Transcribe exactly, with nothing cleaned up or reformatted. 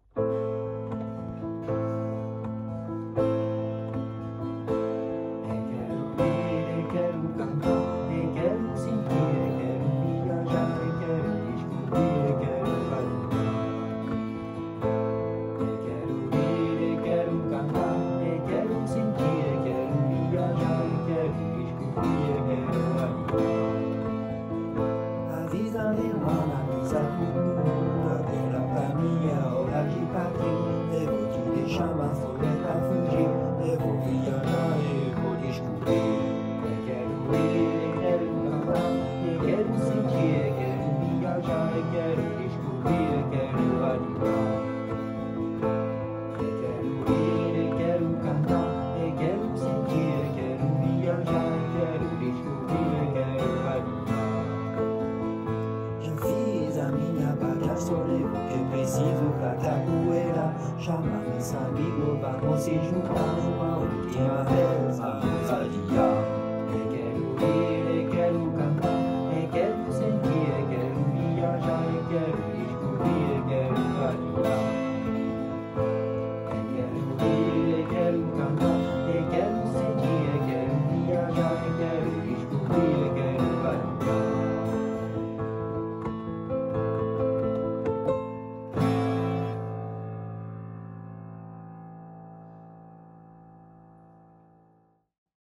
Avisa-me lá na brisa futura, agora pra mim é hora de partir. Eu vou te deixar, mas não é pra fugir. Eu vou viajar, eu vou descobrir. Eu quero ir, eu quero cantar, eu quero sentir, eu quero viajar, eu quero descobrir, eu quero animar. Eu quero ir, eu quero cantar, eu quero sentir, eu quero viajar, eu quero descobrir, eu quero animar. A minha parte, já solei o que preciso pra capoeira. Chamar meus amigos, vamos se juntar numa última vez. Vamos adiar. Eu quero ir.